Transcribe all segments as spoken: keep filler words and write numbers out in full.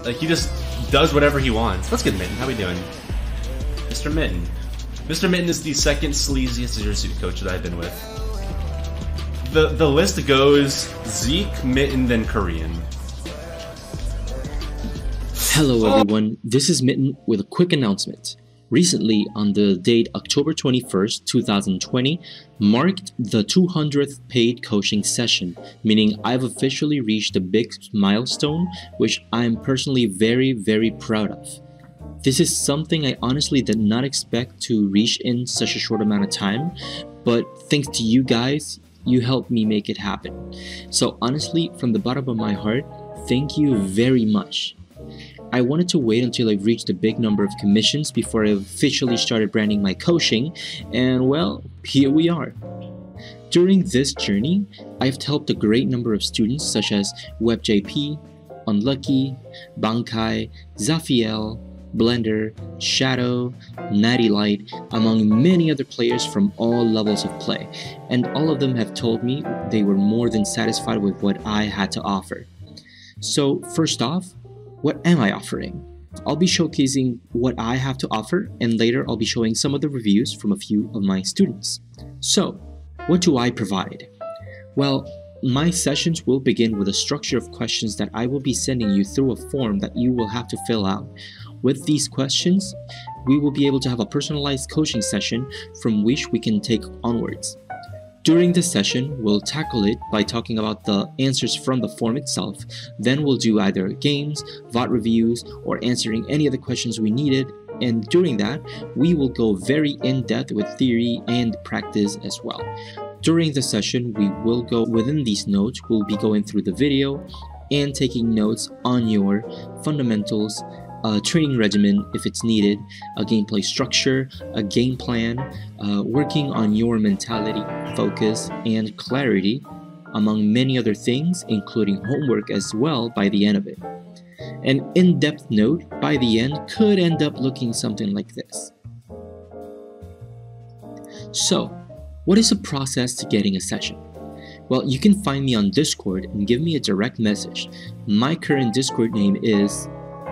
Like, he just does whatever he wants. What's good, Mitten? How we doing? Mister Mitten. Mister Mitten is the second sleaziest Zero Suit coach that I've been with. The the list goes Zeke, Mitten, then Korean. Hello everyone, this is Mitten with a quick announcement. Recently, on the date October twenty-first, two thousand twenty, marked the two hundredth paid coaching session, meaning I've officially reached a big milestone which I'm personally very, very proud of. This is something I honestly did not expect to reach in such a short amount of time, but thanks to you guys, you helped me make it happen. So honestly, from the bottom of my heart, thank you very much. I wanted to wait until I've reached a big number of commissions before I officially started branding my coaching, and well, here we are. During this journey, I've helped a great number of students such as WebJP, Unlucky, Bankai, Zafiel, Blender, Shadow, Natty Light, among many other players from all levels of play, and all of them have told me they were more than satisfied with what I had to offer. So first off, what am I offering? I'll be showcasing what I have to offer, and later I'll be showing some of the reviews from a few of my students. So, what do I provide? Well, my sessions will begin with a structure of questions that I will be sending you through a form that you will have to fill out. With these questions, we will be able to have a personalized coaching session from which we can take onwards. During the session, we'll tackle it by talking about the answers from the form itself. Then we'll do either games, V O D reviews, or answering any of the questions we needed. And during that, we will go very in-depth with theory and practice as well. During the session, we will go within these notes. We'll be going through the video and taking notes on your fundamentals, a training regimen if it's needed, a gameplay structure, a game plan, uh, working on your mentality, focus, and clarity, among many other things, including homework as well by the end of it. An in-depth note by the end could end up looking something like this. So, what is the process to getting a session? Well, you can find me on Discord and give me a direct message. My current Discord name is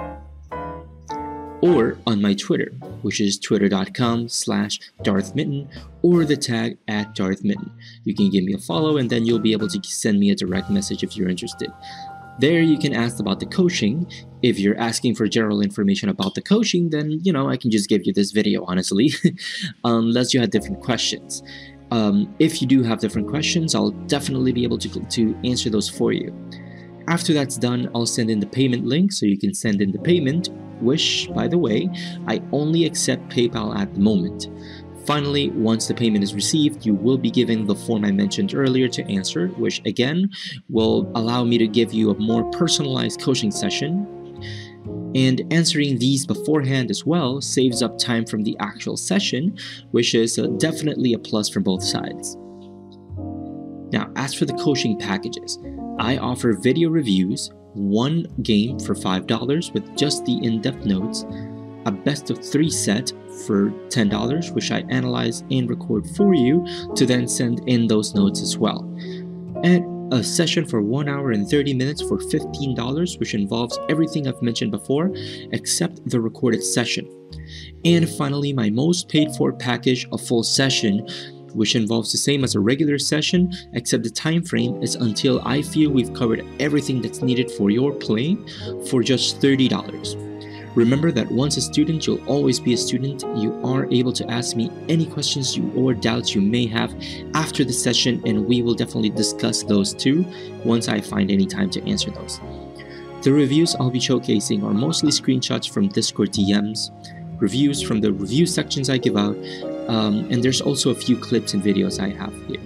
or on my Twitter, which is twitter.com slash darthmitten, or the tag at darthmitten. You can give me a follow and then you'll be able to send me a direct message if you're interested. There you can ask about the coaching. If you're asking for general information about the coaching, then, you know, I can just give you this video, honestly, unless you had different questions. Um, if you do have different questions, I'll definitely be able to, to answer those for you. After that's done, I'll send in the payment link so you can send in the payment, which, by the way, I only accept PayPal at the moment. Finally, once the payment is received, you will be given the form I mentioned earlier to answer, which again will allow me to give you a more personalized coaching session. And answering these beforehand as well saves up time from the actual session, which is uh, definitely a plus for both sides. Now, as for the coaching packages, I offer video reviews, one game for five dollars with just the in-depth notes, a best of three set for ten dollars, which I analyze and record for you to then send in those notes as well, and a session for one hour and thirty minutes for fifteen dollars, which involves everything I've mentioned before except the recorded session. And finally, my most paid for package, a full session, which involves the same as a regular session, except the time frame is until I feel we've covered everything that's needed for your play for just thirty dollars. Remember that once a student, you'll always be a student. You are able to ask me any questions you or doubts you may have after the session, and we will definitely discuss those too once I find any time to answer those. The reviews I'll be showcasing are mostly screenshots from Discord D Ms, reviews from the review sections I give out, Um, and there's also a few clips and videos I have here.